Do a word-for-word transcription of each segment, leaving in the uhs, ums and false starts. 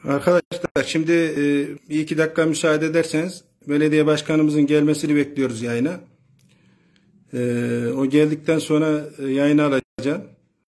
Arkadaşlar şimdi e, bir iki dakika müsaade ederseniz belediye başkanımızın gelmesini bekliyoruz yayına. E, o geldikten sonra e, yayını alacağım.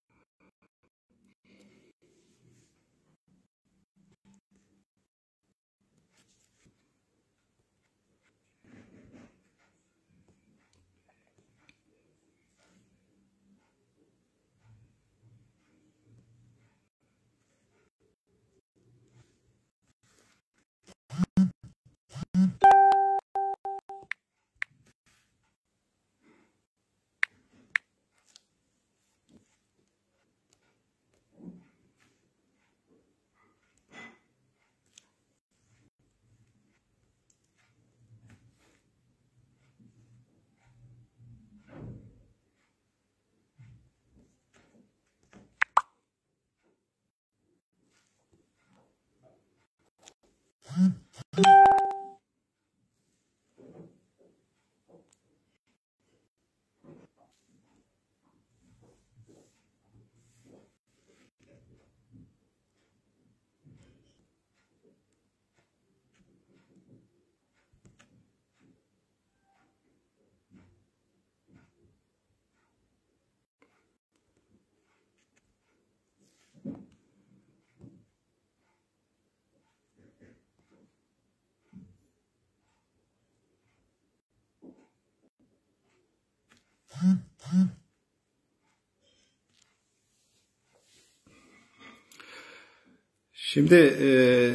Şimdi e,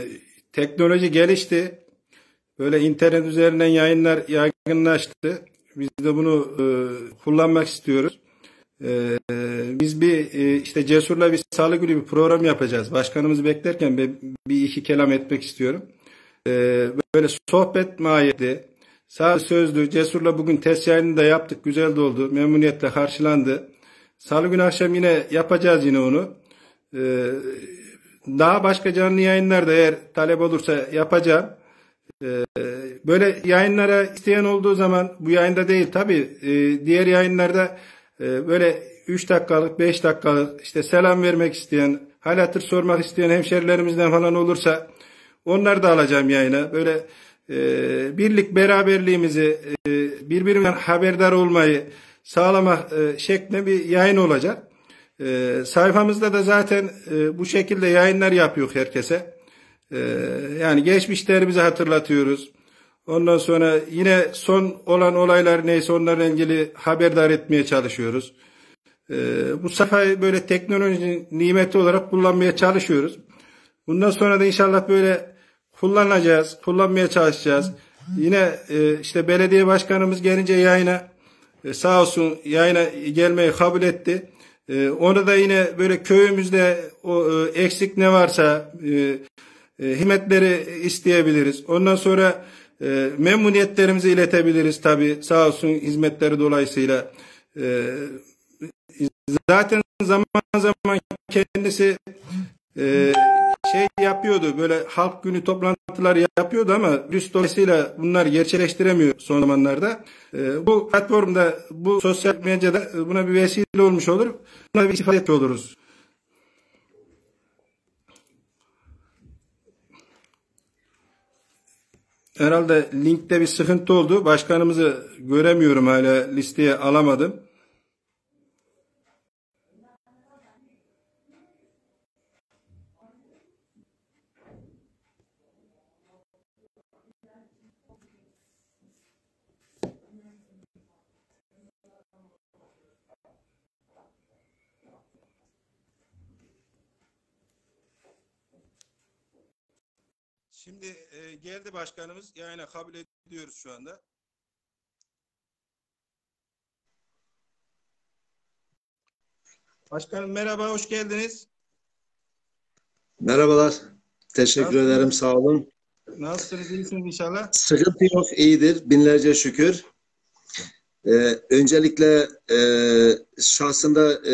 teknoloji gelişti. Böyle internet üzerinden yayınlar yaygınlaştı. Biz de bunu e, kullanmak istiyoruz. E, biz bir e, işte Cesur'la bir Salı günü bir program yapacağız. Başkanımızı beklerken bir, bir iki kelam etmek istiyorum. E, böyle sohbet mahiyetli, sağ sözlü. Cesur'la bugün test yayını da yaptık. Güzel de oldu. Memnuniyetle karşılandı. Salı günü akşam yine yapacağız yine onu. E, Daha başka canlı yayınlar da eğer talep olursa yapacağım. Ee, böyle yayınlara isteyen olduğu zaman bu yayında değil tabii e, diğer yayınlarda e, böyle üç dakikalık beş dakikalık işte selam vermek isteyen, hal hatır sormak isteyen hemşerilerimizden falan olursa onları da alacağım yayına. Böyle e, birlik beraberliğimizi e, birbirinden haberdar olmayı sağlamak e, şeklinde bir yayın olacak. E, sayfamızda da zaten e, bu şekilde yayınlar yapıyor herkese. E, yani geçmişlerimizi hatırlatıyoruz. Ondan sonra yine son olan olaylar neyse onlarla ilgili haberdar etmeye çalışıyoruz. E, bu sayfayı böyle teknolojinin nimeti olarak kullanmaya çalışıyoruz. Bundan sonra da inşallah böyle kullanacağız, kullanmaya çalışacağız. Yine e, işte belediye başkanımız gelince yayına e, sağ olsun yayına gelmeyi kabul etti. Ee, onu da yine böyle köyümüzde o e, eksik ne varsa e, e, himmetleri isteyebiliriz. Ondan sonra e, memnuniyetlerimizi iletebiliriz tabii sağ olsun hizmetleri dolayısıyla. E, zaten zaman zaman kendisi e, şey yapıyordu, böyle halk günü toplantıları yapıyordu ama virüs dolayısıyla bunlar gerçekleştiremiyor son zamanlarda. E, bu platformda, bu sosyal medyada buna bir vesile olmuş olur. Buna bir istifade etmiş oluruz. Herhalde linkte bir sıkıntı oldu. Başkanımızı göremiyorum, hala listeye alamadım. Şimdi e, geldi başkanımız, yayına kabul ediyoruz şu anda. Başkanım merhaba, hoş geldiniz. Merhabalar, teşekkür Nasılsınız? ederim, sağ olun. Nasılsınız, iyisiniz inşallah? Sıkıntı yok, iyidir, binlerce şükür. Ee, öncelikle e, şahsında e,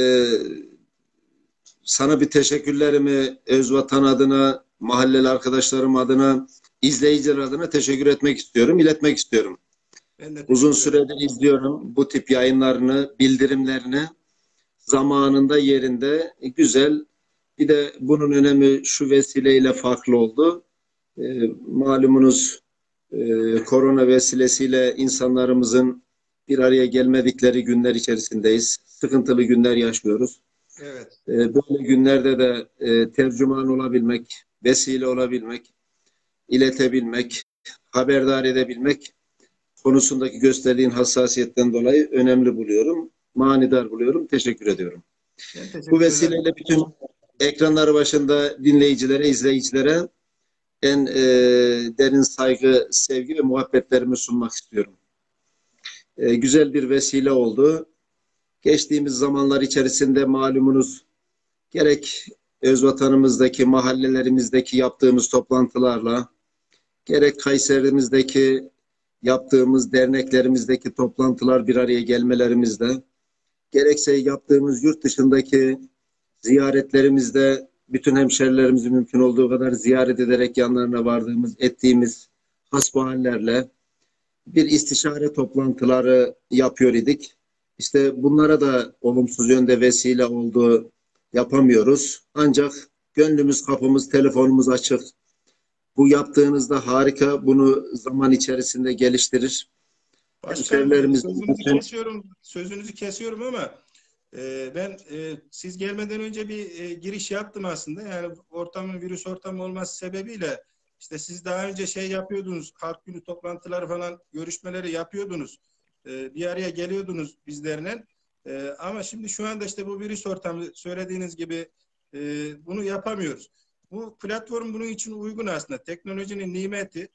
sana bir teşekkürlerimi Özvatan adına, mahalleli arkadaşlarım adına, izleyiciler adına teşekkür etmek istiyorum, iletmek istiyorum. Ben de Uzun teşekkür ederim. süredir izliyorum bu tip yayınlarını, bildirimlerini zamanında, yerinde güzel, Bir de bunun önemi şu vesileyle farklı oldu. E, malumunuz e, korona vesilesiyle insanlarımızın bir araya gelmedikleri günler içerisindeyiz. Sıkıntılı günler yaşıyoruz. Evet. E, böyle günlerde de e, tercüman olabilmek, vesile olabilmek, iletebilmek, haberdar edebilmek konusundaki gösterdiğin hassasiyetten dolayı önemli buluyorum. Manidar buluyorum. Teşekkür ediyorum. Ben teşekkür Bu ederim. vesileyle bütün ekranları başında dinleyicilere, izleyicilere en e, derin saygı, sevgi ve muhabbetlerimi sunmak istiyorum. E, güzel bir vesile oldu. Geçtiğimiz zamanlar içerisinde malumunuz gerek öz vatanımızdaki, mahallelerimizdeki yaptığımız toplantılarla, gerek Kayserimizdeki yaptığımız derneklerimizdeki toplantılar bir araya gelmelerimizle, gerekse yaptığımız yurt dışındaki ziyaretlerimizde bütün hemşerilerimizi mümkün olduğu kadar ziyaret ederek yanlarına vardığımız, ettiğimiz hasbihallerle bir istişare toplantıları yapıyor idik. İşte bunlara da olumsuz yönde vesile oldu, yapamıyoruz. Ancak gönlümüz, kapımız, telefonumuz açık. Bu yaptığınızda harika, bunu zaman içerisinde geliştirir. Başkanım, Hemşerilerimiz sözünüzü bütün... kesiyorum, sözünüzü kesiyorum ama e, ben e, siz gelmeden önce bir e, giriş yaptım aslında. Yani ortamın virüs ortamı olması sebebiyle işte siz daha önce şey yapıyordunuz, halk günü toplantıları falan görüşmeleri yapıyordunuz. E, bir araya geliyordunuz bizlerle. E, ama şimdi şu anda işte bu virüs ortamı söylediğiniz gibi e, bunu yapamıyoruz. Bu platform bunun için uygun aslında. Teknolojinin nimeti.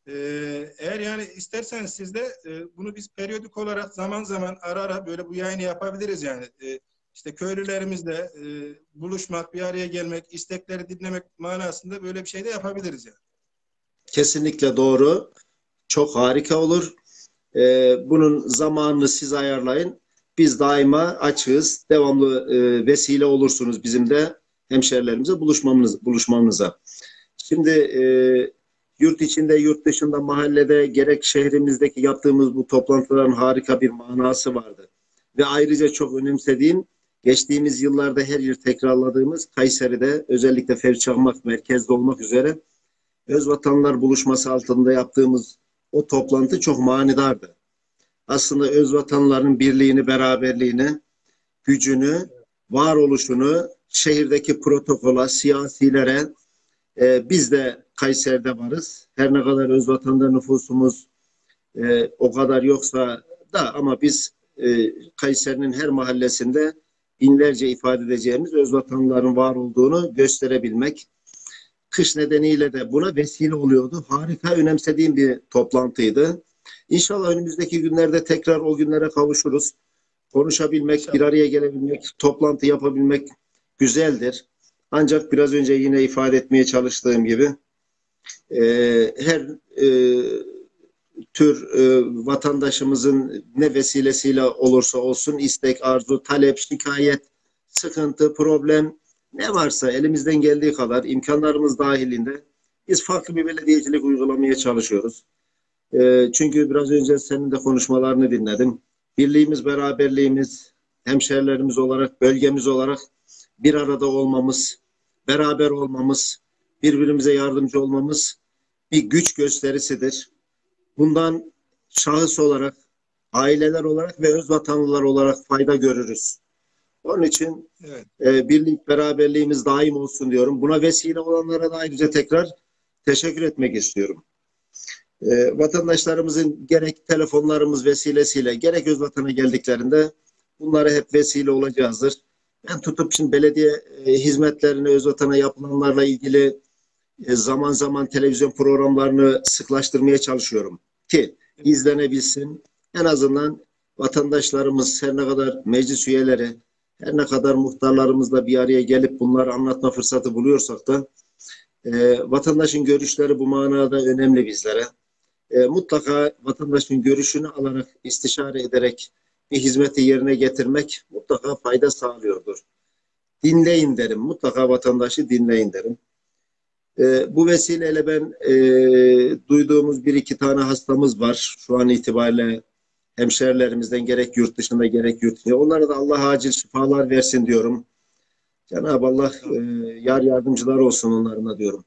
Ee, eğer yani isterseniz siz de e, bunu biz periyodik olarak zaman zaman ara ara böyle bu yayını yapabiliriz yani. E, işte köylülerimizle e, buluşmak, bir araya gelmek, istekleri dinlemek manasında böyle bir şey de yapabiliriz yani. Kesinlikle doğru. Çok harika olur. Ee, bunun zamanını siz ayarlayın. Biz daima açığız. Devamlı e, vesile olursunuz bizim de hemşerilerimize buluşmamız, buluşmamıza. Şimdi e, yurt içinde, yurt dışında, mahallede gerek şehrimizdeki yaptığımız bu toplantıların harika bir manası vardı. Ve ayrıca çok önemsediğim, geçtiğimiz yıllarda her yıl tekrarladığımız Kayseri'de özellikle Fevçakmak merkezde olmak üzere Özvatanlar buluşması altında yaptığımız o toplantı çok manidardı. Aslında özvatanların birliğini, beraberliğini, gücünü, varoluşunu şehirdeki protokola, siyasilere, e, biz de Kayseri'de varız. Her ne kadar özvatanda nüfusumuz e, o kadar yoksa da ama biz e, Kayseri'nin her mahallesinde binlerce ifade edeceğimiz özvatanların var olduğunu gösterebilmek. Kış nedeniyle de buna vesile oluyordu. Harika, önemsediğim bir toplantıydı. İnşallah önümüzdeki günlerde tekrar o günlere kavuşuruz. Konuşabilmek, İnşallah. Bir araya gelebilmek, toplantı yapabilmek güzeldir. Ancak biraz önce yine ifade etmeye çalıştığım gibi e, her e, tür e, vatandaşımızın ne vesilesiyle olursa olsun istek, arzu, talep, şikayet, sıkıntı, problem ne varsa elimizden geldiği kadar imkanlarımız dahilinde biz farklı bir belediyecilik uygulamaya çalışıyoruz. E, çünkü biraz önce senin de konuşmalarını dinledim. Birliğimiz, beraberliğimiz, hemşerilerimiz olarak, bölgemiz olarak bir arada olmamız, beraber olmamız, birbirimize yardımcı olmamız bir güç gösterisidir. Bundan şahıs olarak, aileler olarak ve öz vatanlılar olarak fayda görürüz. Onun için evet. e, birlik, beraberliğimiz daim olsun diyorum. Buna vesile olanlara da ayrıca tekrar teşekkür etmek istiyorum. E, vatandaşlarımızın gerek telefonlarımız vesilesiyle, gerek öz vatana geldiklerinde bunlara hep vesile olacağızdır. Ben tutup şimdi belediye e, hizmetlerini öz vatana yapılanlarla ilgili e, zaman zaman televizyon programlarını sıklaştırmaya çalışıyorum ki izlenebilsin. En azından vatandaşlarımız her ne kadar meclis üyeleri, her ne kadar muhtarlarımızla bir araya gelip bunları anlatma fırsatı buluyorsak da e, vatandaşın görüşleri bu manada önemli bizlere. E, mutlaka vatandaşın görüşünü alarak, istişare ederek bir hizmeti yerine getirmek mutlaka fayda sağlıyordur. Dinleyin derim. Mutlaka vatandaşı dinleyin derim. E, bu vesileyle ben e, duyduğumuz bir iki tane hastamız var. Şu an itibariyle hemşerilerimizden gerek yurt dışında gerek yurt içinde. Onlara da Allah acil şifalar versin diyorum. Cenab-ı Allah e, yar yardımcılar olsun onlarına diyorum.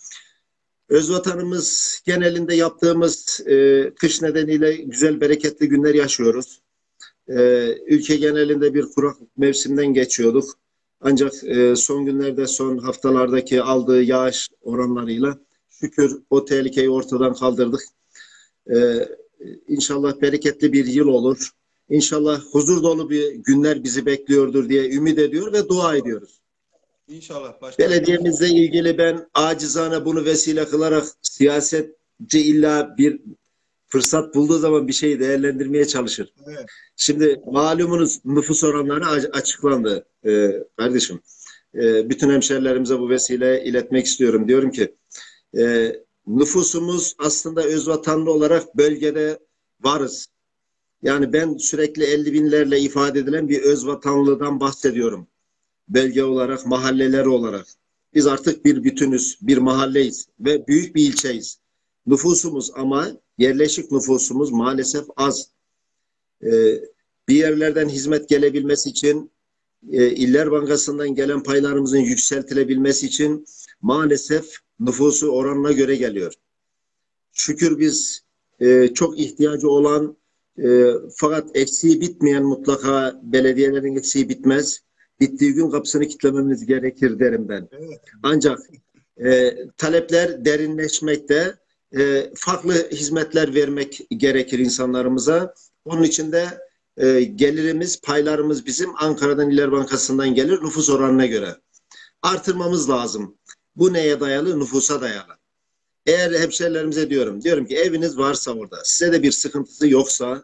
Öz vatanımız genelinde yaptığımız e, kış nedeniyle güzel bereketli günler yaşıyoruz. E, ülke genelinde bir kuraklık mevsimden geçiyorduk. Ancak e, son günlerde, son haftalardaki aldığı yağış oranlarıyla şükür o tehlikeyi ortadan kaldırdık. E, İnşallah bereketli bir yıl olur. İnşallah huzur dolu bir günler bizi bekliyordur diye ümit ediyor ve dua ediyoruz. İnşallah başkanım. Belediyemizle ilgili ben acizane bunu vesile kılarak siyasetçi illa bir fırsat bulduğu zaman bir şeyi değerlendirmeye çalışır. Evet. Şimdi malumunuz nüfus oranları açıklandı ee, kardeşim. Ee, bütün hemşerilerimize bu vesile iletmek istiyorum. Diyorum ki e, nüfusumuz aslında öz vatanlı olarak bölgede varız. Yani ben sürekli elli binlerle ifade edilen bir öz vatanlıdan bahsediyorum. Bölge olarak, mahalleler olarak. Biz artık bir bütünüz, bir mahalleyiz ve büyük bir ilçeyiz. Nüfusumuz ama yerleşik nüfusumuz maalesef az. Ee, bir yerlerden hizmet gelebilmesi için, e, İller Bankası'ndan gelen paylarımızın yükseltilebilmesi için maalesef nüfusu oranına göre geliyor. Şükür biz e, çok ihtiyacı olan e, fakat eksiği bitmeyen mutlaka belediyelerin eksiği bitmez. Bittiği gün kapısını kilitlememiz gerekir derim ben. Evet. Ancak e, talepler derinleşmekte, e, farklı hizmetler vermek gerekir insanlarımıza. Onun için de e, gelirimiz, paylarımız bizim Ankara'dan İller Bankası'ndan gelir nüfus oranına göre. Artırmamız lazım. Bu neye dayalı? Nüfusa dayalı. Eğer hemşerilerimize diyorum, diyorum ki eviniz varsa orada, size de bir sıkıntısı yoksa,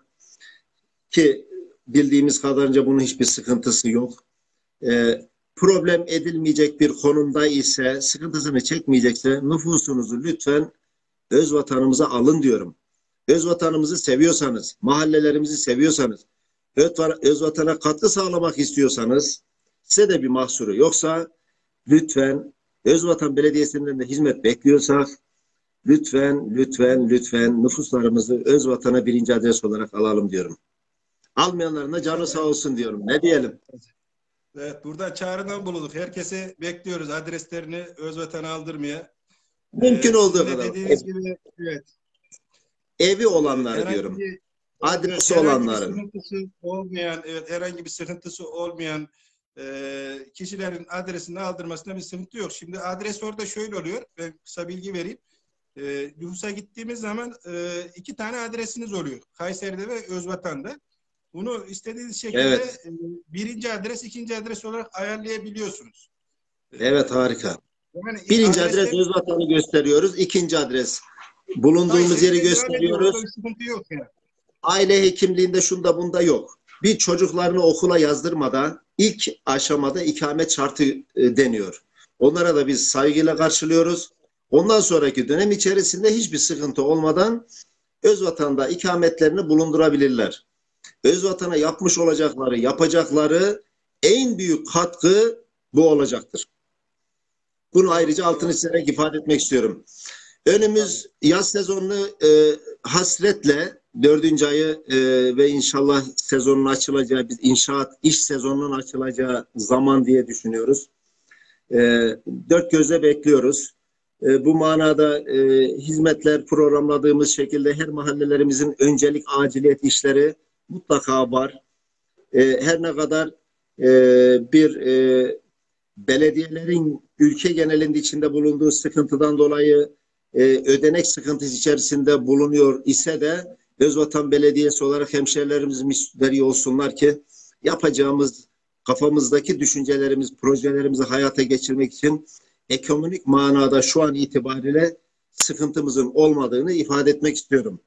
ki bildiğimiz kadarınca bunun hiçbir sıkıntısı yok. E, problem edilmeyecek bir konumda ise, sıkıntısını çekmeyecekse nüfusunuzu lütfen öz vatanımıza alın diyorum. Öz vatanımızı seviyorsanız, mahallelerimizi seviyorsanız, öz vatana katkı sağlamak istiyorsanız size de bir mahsuru yoksa lütfen öz vatan belediyesinden de hizmet bekliyorsak lütfen, lütfen, lütfen nüfuslarımızı öz vatana birinci adres olarak alalım diyorum. Almayanların da canı sağ olsun diyorum. Ne diyelim? Evet, burada çağrıdan bulunduk. Herkese bekliyoruz adreslerini öz vatana aldırmaya. Mümkün ee, olduğu kadar. Dediğiniz gibi, evet. Evi olanlar herhangi diyorum. Bir, adresi evet, olanların. Herhangi bir sıkıntısı olmayan, evet, herhangi bir sıkıntısı olmayan e, kişilerin adresini aldırmasında bir sıkıntı yok. Şimdi adres orada şöyle oluyor. Ben kısa bilgi vereyim. E, nüfusa gittiğimiz zaman e, iki tane adresiniz oluyor. Kayseri'de ve Özvatan'da. Bunu istediğiniz şekilde evet. e, birinci adres, ikinci adres olarak ayarlayabiliyorsunuz. Evet, harika. Yani birinci adresler, adres Özvatan'ı gösteriyoruz. İkinci adres bulunduğumuz yeri gösteriyoruz. Bir sıkıntı yok yani. Aile hekimliğinde şunda bunda yok. Bir çocuklarını okula yazdırmadan ilk aşamada ikamet şartı e, deniyor. Onlara da biz saygıyla karşılıyoruz. Ondan sonraki dönem içerisinde hiçbir sıkıntı olmadan Özvatan'da ikametlerini bulundurabilirler. Özvatan'a yapmış olacakları, yapacakları en büyük katkı bu olacaktır. Bunu ayrıca altını çizerek ifade etmek istiyorum. Önümüz yaz sezonunu e, hasretle dördüncü ayı e, ve inşallah sezonun açılacağı, biz inşaat iş sezonunun açılacağı zaman diye düşünüyoruz. E, dört gözle bekliyoruz. E, bu manada e, hizmetler programladığımız şekilde her mahallelerimizin öncelik aciliyet işleri mutlaka var. E, her ne kadar e, bir e, belediyelerin ülke genelinde içinde bulunduğu sıkıntıdan dolayı e, ödenek sıkıntısı içerisinde bulunuyor ise de Özvatan Belediyesi olarak hemşehrilerimiz müşteri olsunlar ki yapacağımız kafamızdaki düşüncelerimiz, projelerimizi hayata geçirmek için ekonomik manada şu an itibariyle sıkıntımızın olmadığını ifade etmek istiyorum.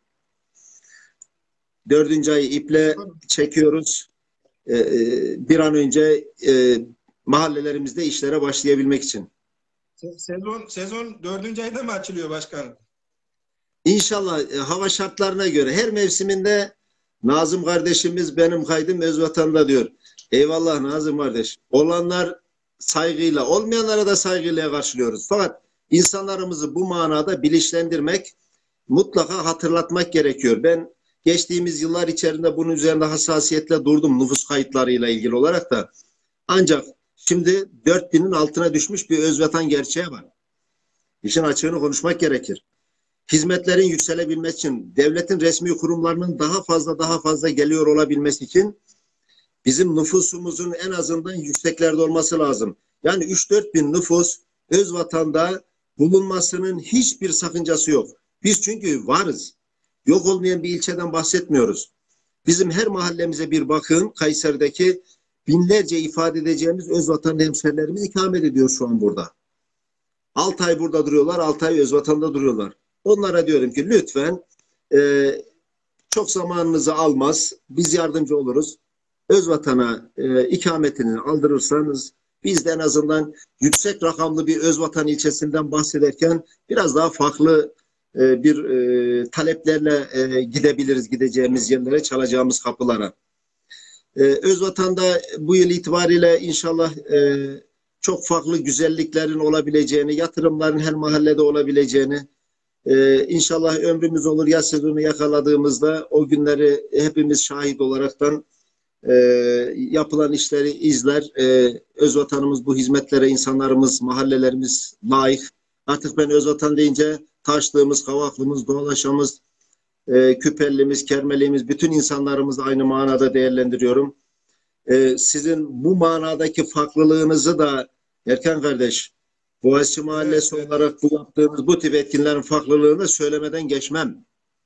Dördüncü ayı iple çekiyoruz. Ee, bir an önce e, mahallelerimizde işlere başlayabilmek için. Sezon sezon dördüncü ayda mı açılıyor başkanım? İnşallah e, hava şartlarına göre her mevsiminde Nazım kardeşimiz benim kaydım Özvatan'da diyor. Eyvallah Nazım kardeş. Olanlar saygıyla, olmayanlara da saygıyla karşılıyoruz. Fakat insanlarımızı bu manada bilinçlendirmek, mutlaka hatırlatmak gerekiyor. Ben geçtiğimiz yıllar içerisinde bunun üzerinde hassasiyetle durdum nüfus kayıtlarıyla ilgili olarak da. Ancak Şimdi dört binin altına düşmüş bir özvatan gerçeği var. İşin açığını konuşmak gerekir. Hizmetlerin yükselebilmesi için, devletin resmi kurumlarının daha fazla daha fazla geliyor olabilmesi için bizim nüfusumuzun en azından yükseklerde olması lazım. Yani üç dört bin nüfus öz vatanda bulunmasının hiçbir sakıncası yok. Biz çünkü varız. Yok olmayan bir ilçeden bahsetmiyoruz. Bizim her mahallemize bir bakın, Kayseri'deki binlerce ifade edeceğimiz öz vatan hemşerilerimiz ikamet ediyor şu an burada. altı ay burada duruyorlar, altı ay öz vatanda duruyorlar. Onlara diyorum ki lütfen e, çok zamanınızı almaz, biz yardımcı oluruz. Öz vatana e, ikametini aldırırsanız biz de en azından yüksek rakamlı bir öz vatan ilçesinden bahsederken biraz daha farklı e, bir e, taleplerle e, gidebiliriz, gideceğimiz yerlere, çalacağımız kapılara. E, öz vatanda bu yıl itibariyle inşallah e, çok farklı güzelliklerin olabileceğini, yatırımların her mahallede olabileceğini, Ee, inşallah ömrümüz olur yaz sezonu yakaladığımızda o günleri hepimiz şahit olaraktan e, yapılan işleri izler. E, öz vatanımız bu hizmetlere insanlarımız, mahallelerimiz layık. Artık ben öz vatan deyince Taşlığımız, Kavaklımız, Doğalaşamız, e, Küpellimiz, Kermeliğimiz bütün insanlarımızı aynı manada değerlendiriyorum. E, sizin bu manadaki farklılığınızı da Erkan kardeş, Boğaziçi Mahallesi evet, olarak bu yaptığımız bu tip etkinlerin farklılığını söylemeden geçmem.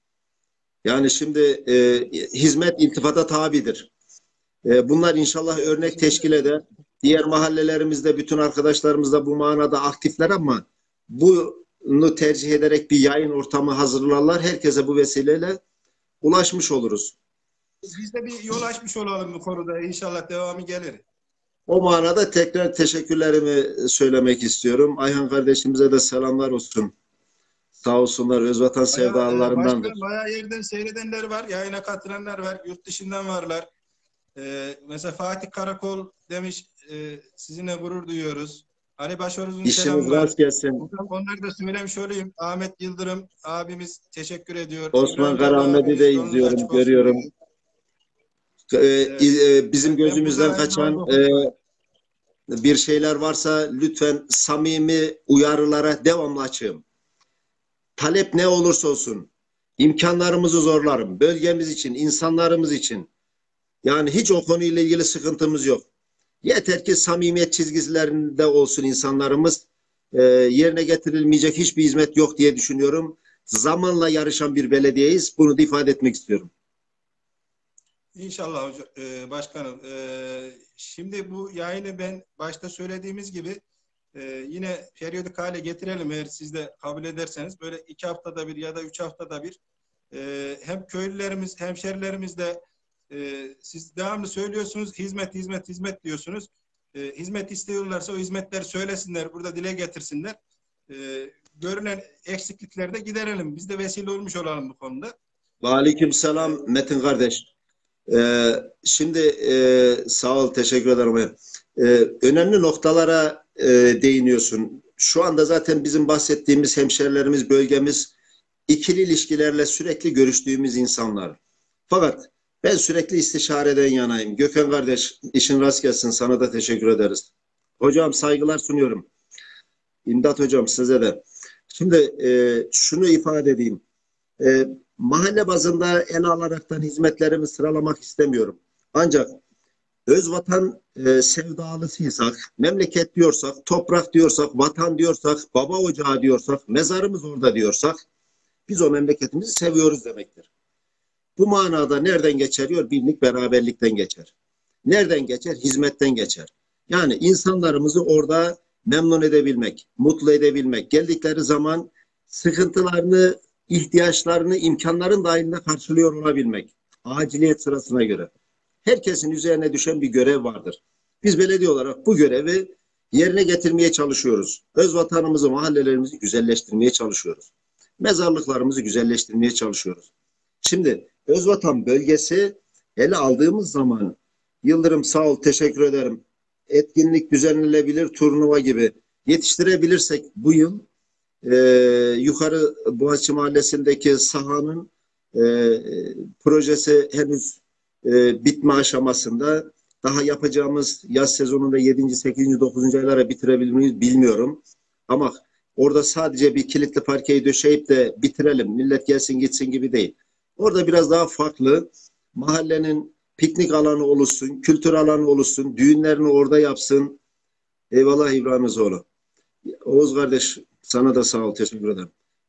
Yani şimdi e, hizmet iltifata tabidir. E, bunlar inşallah örnek teşkil eder. Diğer mahallelerimizde bütün arkadaşlarımız da bu manada aktifler ama bunu tercih ederek bir yayın ortamı hazırlarlar. Herkese bu vesileyle ulaşmış oluruz. Biz de bir yol açmış olalım bu konuda. İnşallah devamı gelir. O manada tekrar teşekkürlerimi söylemek istiyorum. Ayhan kardeşimize de selamlar olsun. Sağ olsunlar, özvatan sevdalılarındandır. Başka bayağı yerden seyredenler var, yayına katılanlar var, yurt dışından varlar. Ee, mesela Fatih Karakol demiş, e, sizinle gurur duyuyoruz. Ali Başoruz'un selamı var. rast gelsin. Onları da söylemiş olayım. Ahmet Yıldırım abimiz teşekkür ediyor. Osman Karaahmet'i de izliyorum, görüyorum. Ee, evet. e, bizim gözümüzden kaçan e, bir şeyler varsa lütfen samimi uyarılara devamlı açığım. Talep ne olursa olsun imkanlarımızı zorlarım. Bölgemiz için, insanlarımız için. Yani hiç o konuyla ilgili sıkıntımız yok. Yeter ki samimiyet çizgilerinde olsun insanlarımız. E, yerine getirilmeyecek hiçbir hizmet yok diye düşünüyorum. Zamanla yarışan bir belediyeyiz. Bunu da ifade etmek istiyorum. İnşallah hocam, e, başkanım. E, şimdi bu yayını ben başta söylediğimiz gibi e, yine periyodik hale getirelim eğer siz de kabul ederseniz. Böyle iki haftada bir ya da üç haftada bir e, hem köylülerimiz, hemşerilerimiz de e, siz devamlı söylüyorsunuz hizmet, hizmet, hizmet diyorsunuz. E, hizmet istiyorlarsa o hizmetleri söylesinler, burada dile getirsinler. E, görünen eksiklikleri de giderelim. Biz de vesile olmuş olalım bu konuda. Aleykümselam Metin kardeş. Ee, şimdi e, sağ ol, teşekkür ederim. Ee, önemli noktalara e, değiniyorsun. Şu anda zaten bizim bahsettiğimiz hemşerilerimiz, bölgemiz ikili ilişkilerle sürekli görüştüğümüz insanlar. Fakat ben sürekli istişareden yanayım. Gökhan kardeş, işin rast gelsin. Sana da teşekkür ederiz. Hocam saygılar sunuyorum. İmdat hocam size de. Şimdi e, şunu ifade edeyim. E, mahalle bazında ele alaraktan hizmetlerimi sıralamak istemiyorum. Ancak öz vatan e, sevdalısıysak, memleket diyorsak, toprak diyorsak, vatan diyorsak, baba ocağı diyorsak, mezarımız orada diyorsak biz o memleketimizi seviyoruz demektir. Bu manada nereden geçeriyor? Birlik, beraberlikten geçer. Nereden geçer? Hizmetten geçer. Yani insanlarımızı orada memnun edebilmek, mutlu edebilmek, geldikleri zaman sıkıntılarını, ihtiyaçlarını imkanların dahilinde karşılıyor olabilmek. Aciliyet sırasına göre. Herkesin üzerine düşen bir görev vardır. Biz belediye olarak bu görevi yerine getirmeye çalışıyoruz. Öz vatanımızı, mahallelerimizi güzelleştirmeye çalışıyoruz. Mezarlıklarımızı güzelleştirmeye çalışıyoruz. Şimdi Özvatan bölgesi ele aldığımız zaman Yıldırım sağ ol, teşekkür ederim. Etkinlik düzenlenebilir, turnuva gibi yetiştirebilirsek bu yıl e, yukarı Boğaziçi Mahallesi'ndeki sahanın e, projesi henüz e, bitme aşamasında. Daha yapacağımız yaz sezonunda yedinci, sekizinci, dokuzuncu aylara bitirebilir miyiz bilmiyorum. Ama orada sadece bir kilitli parkeyi döşeyip de bitirelim, millet gelsin gitsin gibi değil. Orada biraz daha farklı, mahallenin piknik alanı oluşsun, kültür alanı oluşsun, düğünlerini orada yapsın. Eyvallah İbrahim Zoğlu. Oğuz kardeş, sana da sağ ol, teşekkür ederim.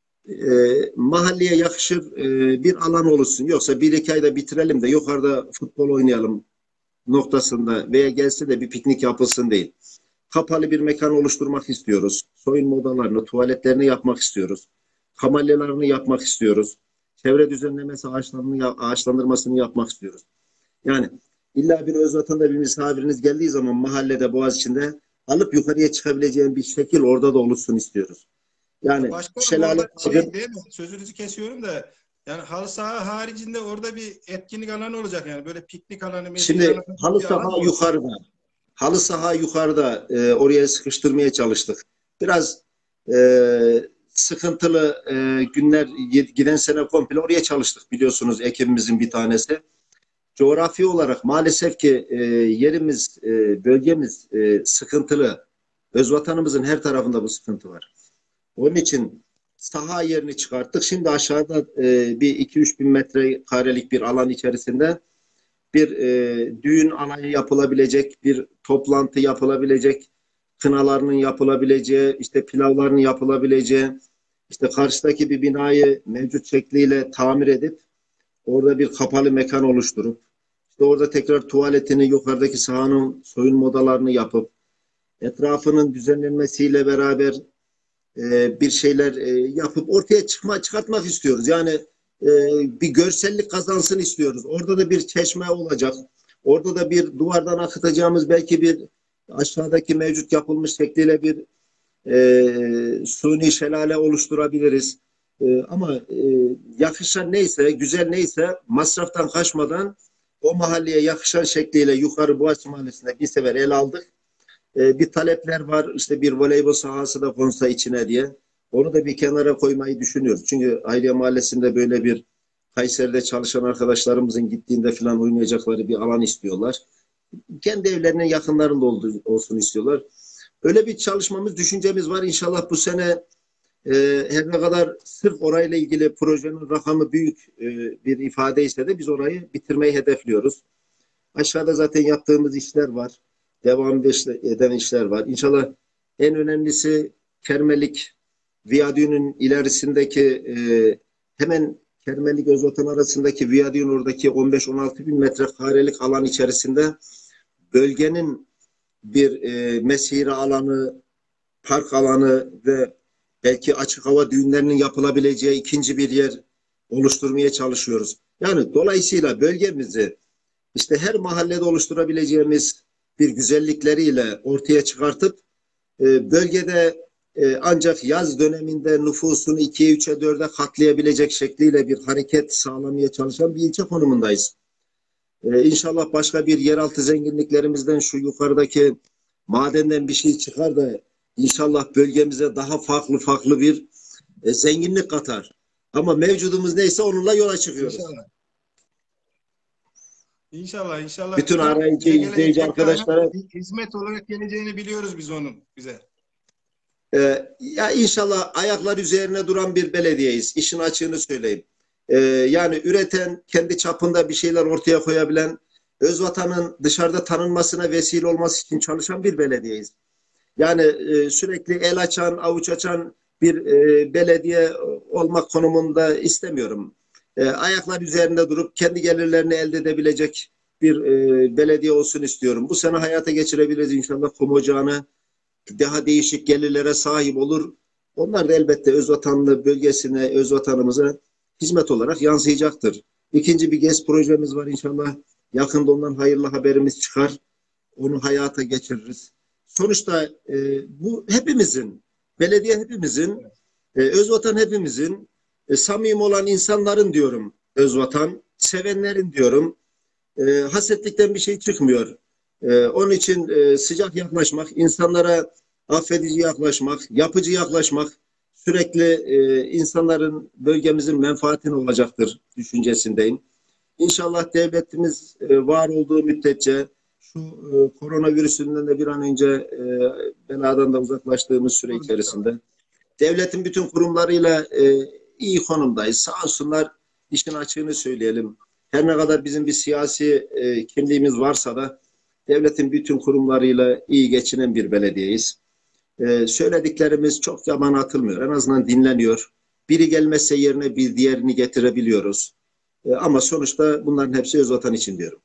E, mahalleye yakışır e, bir alan oluşsun. Yoksa bir iki ayda bitirelim de yukarıda futbol oynayalım noktasında veya gelse de bir piknik yapılsın değil. Kapalı bir mekan oluşturmak istiyoruz. Soyunma odalarını, tuvaletlerini yapmak istiyoruz. Kamelyalarını yapmak istiyoruz. Çevre düzenlemesi ağaçlarını, ağaçlandırmasını yapmak istiyoruz. Yani illa bir öz vatanda bir misafiriniz geldiği zaman mahallede, Boğaziçi'nde alıp yukarıya çıkabileceğin bir şekil orada da oluşsun istiyoruz. Yani Başkanım, şelale orada şey değil mi? Sözünüzü kesiyorum da, yani halı saha haricinde orada bir etkinlik alanı olacak, yani böyle piknik alanı, mesire şimdi alanı, halı bir alan saha olacak. yukarıda. Halı saha yukarıda e, oraya sıkıştırmaya çalıştık. Biraz e, sıkıntılı e, günler giden sene komple oraya çalıştık, biliyorsunuz, ekibimizin bir tanesi. Coğrafi olarak maalesef ki e, yerimiz, e, bölgemiz e, sıkıntılı. Özvatanımızın her tarafında bu sıkıntı var. Onun için saha yerini çıkarttık. Şimdi aşağıda e, bir iki üç bin metrekarelik bir alan içerisinde bir e, düğün alanı yapılabilecek, bir toplantı yapılabilecek, kınalarının yapılabileceği, işte pilavlarının yapılabileceği, işte karşıdaki bir binayı mevcut şekliyle tamir edip orada bir kapalı mekan oluşturup, işte orada tekrar tuvaletini, yukarıdaki sahanın soyunma odalarını yapıp, etrafının düzenlenmesiyle beraber e, bir şeyler e, yapıp ortaya çıkma, çıkartmak istiyoruz. Yani e, bir görsellik kazansın istiyoruz. Orada da bir çeşme olacak. Orada da bir duvardan akıtacağımız belki bir aşağıdaki mevcut yapılmış şekliyle bir e, suni şelale oluşturabiliriz. E, ama e, yakışan neyse, güzel neyse, masraftan kaçmadan o mahalleye yakışan şekliyle yukarı Boğaziçi Mahallesi'nde bir sefer el aldık. E, bir talepler var, işte bir voleybol sahası da konsa içine diye. Onu da bir kenara koymayı düşünüyoruz. Çünkü Hayriye Mahallesi'nde böyle bir, Kayseri'de çalışan arkadaşlarımızın gittiğinde falan oynayacakları bir alan istiyorlar. Kendi evlerinin yakınlarında olduğu, olsun istiyorlar. Öyle bir çalışmamız, düşüncemiz var. İnşallah bu sene e, her ne kadar sırf orayla ilgili projenin rakamı büyük e, bir ifade ise de biz orayı bitirmeyi hedefliyoruz. Aşağıda zaten yaptığımız işler var. Devam eden işler var. İnşallah en önemlisi Kermelik Viyadüğü'nün ilerisindeki e, hemen Kermelik Özvatan arasındaki Viyadüğün oradaki on beş on altı bin metrekarelik alan içerisinde bölgenin bir e, mesire alanı, park alanı ve belki açık hava düğünlerinin yapılabileceği ikinci bir yer oluşturmaya çalışıyoruz. Yani dolayısıyla bölgemizi işte her mahallede oluşturabileceğimiz bir güzellikleriyle ortaya çıkartıp e, bölgede e, ancak yaz döneminde nüfusunu ikiye, üçe, dörde katlayabilecek şekliyle bir hareket sağlamaya çalışan bir ilçe konumundayız. E, İnşallah başka bir yeraltı zenginliklerimizden, şu yukarıdaki madenden bir şey çıkar da inşallah bölgemize daha farklı farklı bir e, zenginlik katar. Ama mevcudumuz neyse onunla yola çıkıyoruz. İnşallah. İnşallah, inşallah. Bütün Güzel. arayıcı, Bize izleyici gelecek arkadaşlara hizmet olarak geleceğini biliyoruz biz onun bize. e, ya inşallah ayaklar üzerine duran bir belediyeyiz. İşin açığını söyleyeyim. E, yani üreten, kendi çapında bir şeyler ortaya koyabilen, öz vatanın dışarıda tanınmasına vesile olması için çalışan bir belediyeyiz. Yani e, sürekli el açan, avuç açan bir e, belediye olmak konumunda istemiyorum. E, ayaklar üzerinde durup kendi gelirlerini elde edebilecek bir e, belediye olsun istiyorum. Bu sene hayata geçirebiliriz inşallah. Kum ocağını daha değişik gelirlere sahip olur. Onlar da elbette öz vatanlı bölgesine, öz vatanımıza hizmet olarak yansıyacaktır. İkinci bir GES projemiz var inşallah. Yakında ondan hayırlı haberimiz çıkar. Onu hayata geçiririz. Sonuçta e, bu hepimizin, belediye hepimizin, e, öz vatan hepimizin, e, samimi olan insanların diyorum, öz vatan, sevenlerin diyorum. E, hasetlikten bir şey çıkmıyor. E, onun için e, sıcak yaklaşmak, insanlara affedici yaklaşmak, yapıcı yaklaşmak sürekli e, insanların, bölgemizin menfaatine olacaktır düşüncesindeyim. İnşallah devletimiz e, var olduğu müddetçe şu e, koronavirüsünden de bir an önce e, beladan da uzaklaştığımız süre içerisinde devletin bütün kurumlarıyla e, iyi konumdayız. Sağ olsunlar, işin açığını söyleyelim. Her ne kadar bizim bir siyasi e, kimliğimiz varsa da devletin bütün kurumlarıyla iyi geçinen bir belediyeyiz. E, söylediklerimiz çok yaban atılmıyor. En azından dinleniyor. Biri gelmezse yerine bir diğerini getirebiliyoruz. E, ama sonuçta bunların hepsi öz vatan için diyorum.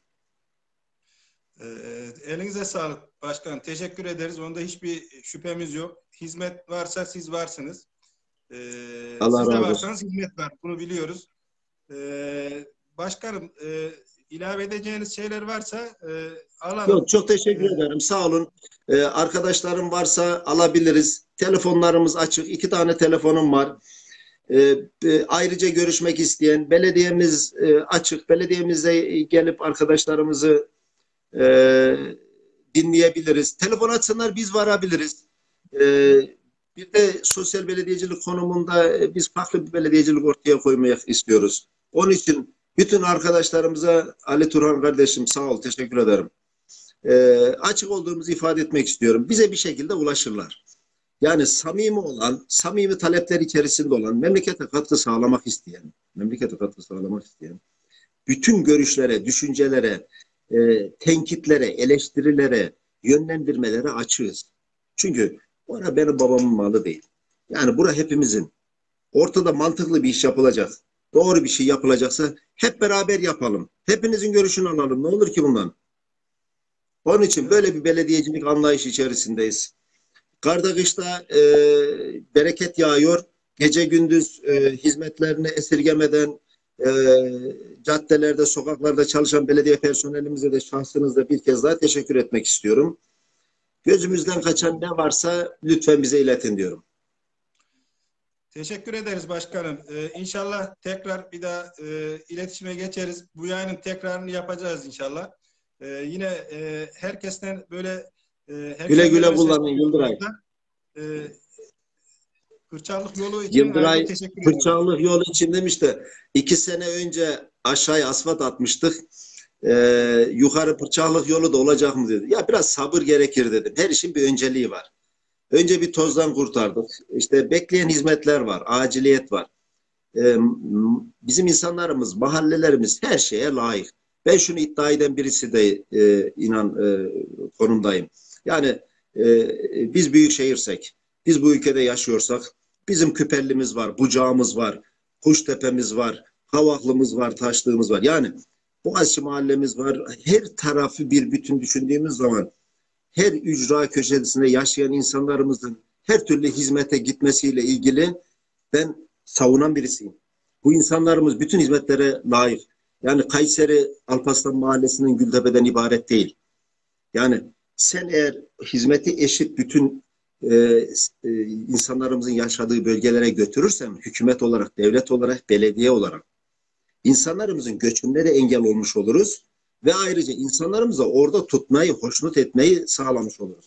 E, elinize sağlık başkanım. Teşekkür ederiz. Onda hiçbir şüphemiz yok. Hizmet varsa siz varsınız. E, Allah siz de razı olsun. varsanız hizmet var. Bunu biliyoruz. E, başkanım e, ilave edeceğiniz şeyler varsa e, alalım. Yok, çok teşekkür E, ederim. Sağ olun. Ee, arkadaşlarım varsa alabiliriz. Telefonlarımız açık. İki tane telefonum var. Ee, e, ayrıca görüşmek isteyen belediyemiz e, açık. Belediyemize gelip arkadaşlarımızı e, dinleyebiliriz. Telefon açsınlar, biz varabiliriz. Ee, bir de sosyal belediyecilik konumunda e, biz farklı bir belediyecilik ortaya koymak istiyoruz. Onun için bütün arkadaşlarımıza Ali Turhan kardeşim sağ ol, teşekkür ederim. E, açık olduğumuzu ifade etmek istiyorum. Bize bir şekilde ulaşırlar. Yani samimi olan, samimi talepler içerisinde olan, memlekete katkı sağlamak isteyen, memlekete katkı sağlamak isteyen, bütün görüşlere, düşüncelere, e, tenkitlere, eleştirilere, yönlendirmelere açığız. Çünkü bura benim babamın malı değil. Yani bura hepimizin. Ortada mantıklı bir iş yapılacak. Doğru bir şey yapılacaksa hep beraber yapalım. Hepinizin görüşünü alalım. Ne olur ki bundan? Onun için böyle bir belediyecilik anlayışı içerisindeyiz. Karda kışta e, bereket yağıyor. Gece gündüz e, hizmetlerini esirgemeden e, caddelerde, sokaklarda çalışan belediye personelimize de şahsınızda bir kez daha teşekkür etmek istiyorum. Gözümüzden kaçan ne varsa lütfen bize iletin diyorum. Teşekkür ederiz başkanım. Ee, inşallah tekrar bir daha e, iletişime geçeriz. Bu yayının tekrarını yapacağız inşallah. Ee, yine e, herkesten böyle e, Güle güle kullanın Yıldıray. E, Kırçarlık yolu için Yıldıray teşekkür ederim. Kırçarlık yolu için demişti. İki sene önce aşağıya asfalt atmıştık. Ee, yukarı Pırçarlık yolu da olacak mı dedi. Ya biraz sabır gerekir dedim. Her işin bir önceliği var. Önce bir tozdan kurtardık. İşte bekleyen hizmetler var, aciliyet var. Ee, bizim insanlarımız, mahallelerimiz her şeye layık. Ben şunu iddia eden birisi de e, inan e, konumdayım. Yani e, biz büyük şehirsek, biz bu ülkede yaşıyorsak, bizim Küpellimiz var, Bucağımız var, Kuştepe'miz var, Kavaklımız var, Taşlığımız var. Yani Boğaziçi mahallemiz var. Her tarafı bir bütün düşündüğümüz zaman her ücra köşesinde yaşayan insanlarımızın her türlü hizmete gitmesiyle ilgili ben savunan birisiyim. Bu insanlarımız bütün hizmetlere layık. Yani Kayseri Alparslan Mahallesi'nin Gültepe'den ibaret değil. Yani sen eğer hizmeti eşit bütün e, e, insanlarımızın yaşadığı bölgelere götürürsen hükümet olarak, devlet olarak, belediye olarak insanlarımızın göçünde de engel olmuş oluruz. Ve ayrıca insanlarımıza orada tutmayı, hoşnut etmeyi sağlamış oluruz.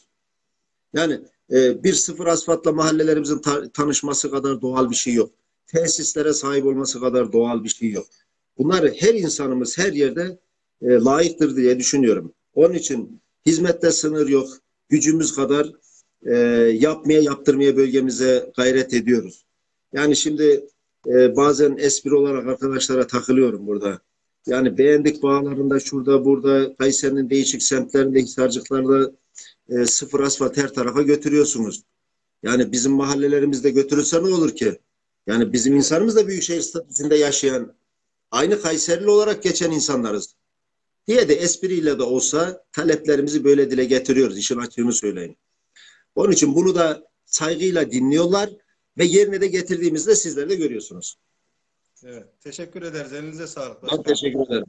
Yani e, bir sıfır asfaltla mahallelerimizin ta tanışması kadar doğal bir şey yok. Tesislere sahip olması kadar doğal bir şey yok. Bunlar her insanımız her yerde e, layıktır diye düşünüyorum. Onun için hizmette sınır yok. Gücümüz kadar e, yapmaya, yaptırmaya bölgemize gayret ediyoruz. Yani şimdi e, bazen espri olarak arkadaşlara takılıyorum burada. Yani beğendik bağlarında şurada burada Kayseri'nin değişik semtlerinde Hisarcıklar'da e, sıfır asfalt her tarafa götürüyorsunuz. Yani bizim mahallelerimizde götürülse ne olur ki? Yani bizim insanımız da büyükşehir statüsünde yaşayan aynı Kayserili olarak geçen insanlarız. Diye de espriyle de olsa taleplerimizi böyle dile getiriyoruz. İşin açığını söyleyeyim. Onun için bunu da saygıyla dinliyorlar ve yerine de getirdiğimizde sizler de görüyorsunuz. Evet, teşekkür ederiz. Elinize sağlık. Ben teşekkür ederim.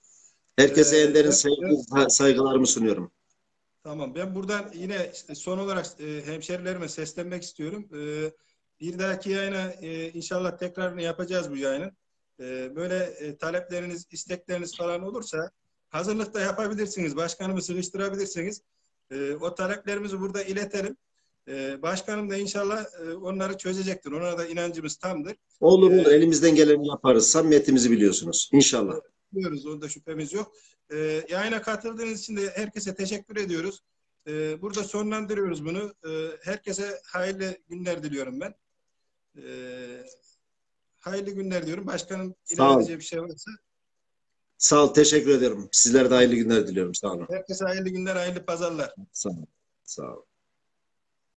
Herkese Ee, en derin ben, saygılarımı sunuyorum. Tamam. Ben buradan yine işte son olarak e, hemşerilerime seslenmek istiyorum. E, bir dahaki yayına e, inşallah tekrarını yapacağız bu yayının. E, böyle e, talepleriniz, istekleriniz falan olursa hazırlıkta yapabilirsiniz. Başkanımı sıkıştırabilirsiniz. E, o taleplerimizi burada iletelim. E, başkanım da inşallah e, onları çözecektir. Ona da inancımız tamdır. Olur olur. Ee, Elimizden geleni yaparız. Samimiyetimizi biliyorsunuz. İnşallah. katılıyoruz. Onda şüphemiz yok. Ee, yayına katıldığınız için de herkese teşekkür ediyoruz. Ee, burada sonlandırıyoruz bunu. Ee, herkese hayırlı günler diliyorum ben. Ee, hayırlı günler diyorum. Başkanın Sağ ilave ol. edeceği bir şey varsa. Sağ ol. Teşekkür ederim. Sizlere de hayırlı günler diliyorum. Sağ olun. Herkese hayırlı günler, hayırlı pazarlar. Sağ olun. Sağ olun.